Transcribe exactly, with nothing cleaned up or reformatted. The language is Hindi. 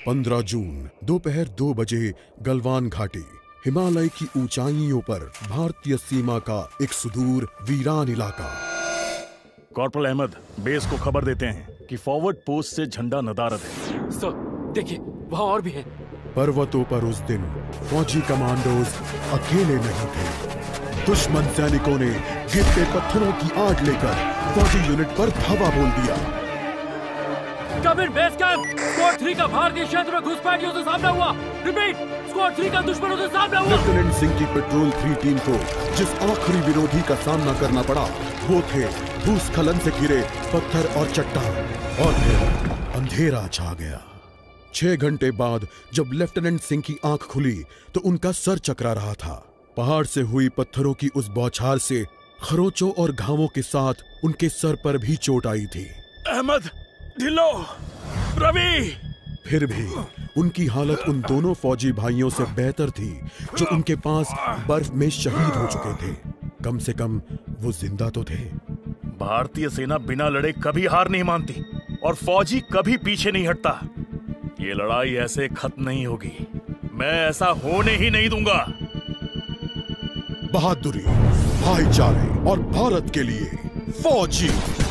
पंद्रह जून दोपहर दो बजे गलवान घाटी, हिमालय की ऊंचाइयों पर भारतीय सीमा का एक सुदूर वीरान इलाका। कॉर्पोरल अहमद, बेस को खबर देते हैं कि फॉरवर्ड पोस्ट से झंडा नदारद है। सर देखिए, वहाँ और भी है। पर्वतों पर उस दिन फौजी कमांडोज अकेले नहीं थे। दुश्मन सैनिकों ने गिरते पत्थरों की आग लेकर फौजी यूनिट पर धावा बोल दिया। Coming base camp, squad three का भारतीय क्षेत्र में घुसपैठियों से सामना हुआ। रिपीट, स्क्वाड थ्री का दुश्मनों से सामना हुआ। लेफ्टिनेंट सिंह की पेट्रोल थ्री टीम को जिस आखिरी विरोधी का सामना करना पड़ा वो थे भूस्खलन से घिरे पत्थर और चट्टान। और फिर अंधेरा छा गया। छह घंटे बाद जब लेफ्टिनेंट सिंह की आंख खुली तो उनका सर चकरा रहा था। पहाड़ से हुई पत्थरों की उस बौछार से खरोंचों और घावों के साथ उनके सर पर भी चोट आई थी। अहमद, ढिल्लो, रवि। फिर भी उनकी हालत उन दोनों फौजी भाइयों से बेहतर थी जो उनके पास बर्फ में शहीद हो चुके थे। कम से कम वो जिंदा तो थे। भारतीय सेना बिना लड़े कभी हार नहीं मानती और फौजी कभी पीछे नहीं हटता। ये लड़ाई ऐसे खत्म नहीं होगी। मैं ऐसा होने ही नहीं दूंगा। बहादुरी, भाईचारे और भारत के लिए फौजी।